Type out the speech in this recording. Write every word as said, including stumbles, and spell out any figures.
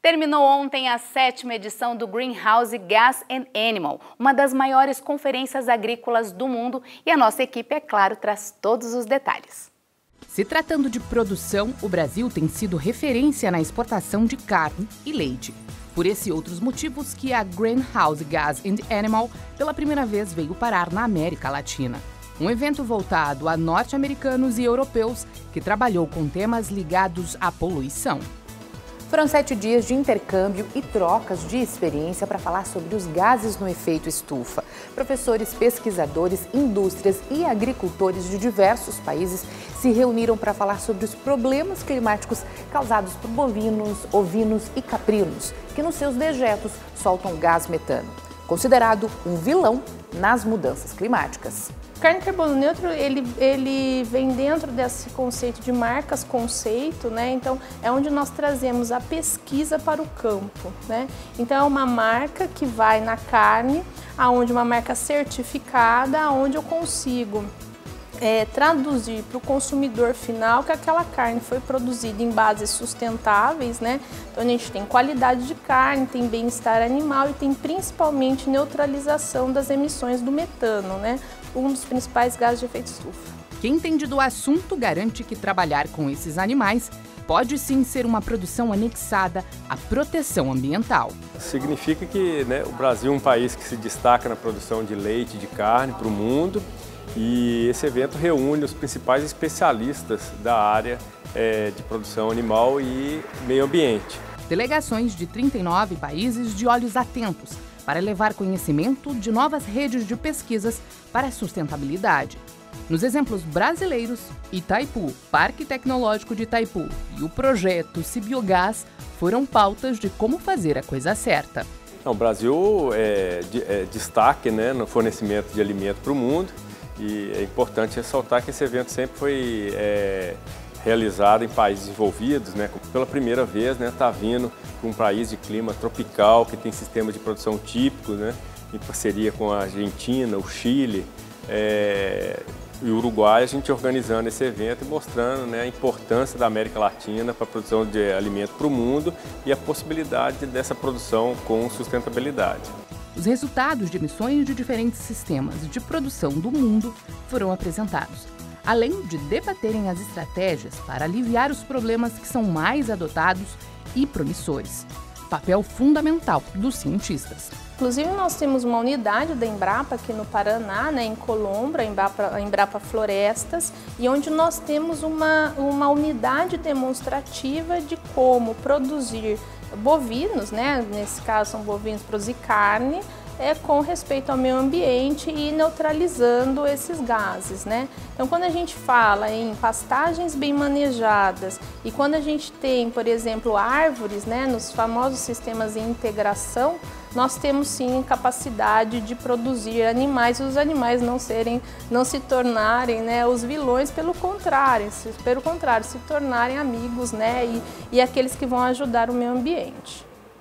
Terminou ontem a sétima edição do Greenhouse Gas and Animal, uma das maiores conferências agrícolas do mundo, e a nossa equipe, é claro, traz todos os detalhes. Se tratando de produção, o Brasil tem sido referência na exportação de carne e leite. Por esse e outros motivos que a Greenhouse Gas and Animal pela primeira vez veio parar na América Latina. Um evento voltado a norte-americanos e europeus que trabalhou com temas ligados à poluição. Foram sete dias de intercâmbio e trocas de experiência para falar sobre os gases no efeito estufa. Professores, pesquisadores, indústrias e agricultores de diversos países se reuniram para falar sobre os problemas climáticos causados por bovinos, ovinos e caprinos, que nos seus dejetos soltam gás metano, considerado um vilão nas mudanças climáticas. O carne carbono neutro, ele, ele vem dentro desse conceito de marcas conceito, né? Então é onde nós trazemos a pesquisa para o campo, né? Então é uma marca que vai na carne, aonde uma marca certificada, aonde eu consigo É, traduzir para o consumidor final que aquela carne foi produzida em bases sustentáveis, né? Então a gente tem qualidade de carne, tem bem-estar animal e tem principalmente neutralização das emissões do metano, né? Um dos principais gases de efeito estufa. Quem entende do assunto garante que trabalhar com esses animais pode sim ser uma produção anexada à proteção ambiental. Significa que, né, o Brasil é um país que se destaca na produção de leite e de carne para o mundo. E esse evento reúne os principais especialistas da área é, de produção animal e meio ambiente. Delegações de trinta e nove países de olhos atentos para levar conhecimento de novas redes de pesquisas para a sustentabilidade. Nos exemplos brasileiros, Itaipu, Parque Tecnológico de Itaipu e o projeto Cibiogás foram pautas de como fazer a coisa certa. O Brasil é, é destaque, né, no fornecimento de alimento para o mundo. E é importante ressaltar que esse evento sempre foi é, realizado em países desenvolvidos, né? Pela primeira vez, né, está vindo com um país de clima tropical, que tem sistemas de produção típicos, né, em parceria com a Argentina, o Chile é, e o Uruguai, a gente organizando esse evento e mostrando, né, a importância da América Latina para a produção de alimento para o mundo e a possibilidade dessa produção com sustentabilidade. Os resultados de emissões de diferentes sistemas de produção do mundo foram apresentados, além de debaterem as estratégias para aliviar os problemas que são mais adotados e promissores. Papel fundamental dos cientistas. Inclusive, nós temos uma unidade da Embrapa aqui no Paraná, né, em Colombra, a Embrapa, a Embrapa Florestas, e onde nós temos uma, uma unidade demonstrativa de como produzir bovinos, né, nesse caso são bovinos, produzir carne, é, com respeito ao meio ambiente e neutralizando esses gases, né? Então, quando a gente fala em pastagens bem manejadas e quando a gente tem, por exemplo, árvores, né, nos famosos sistemas em integração, nós temos sim capacidade de produzir animais e os animais não serem, não se tornarem, né, os vilões, pelo contrário, se, pelo contrário, se tornarem amigos, né, e, e aqueles que vão ajudar o meio ambiente.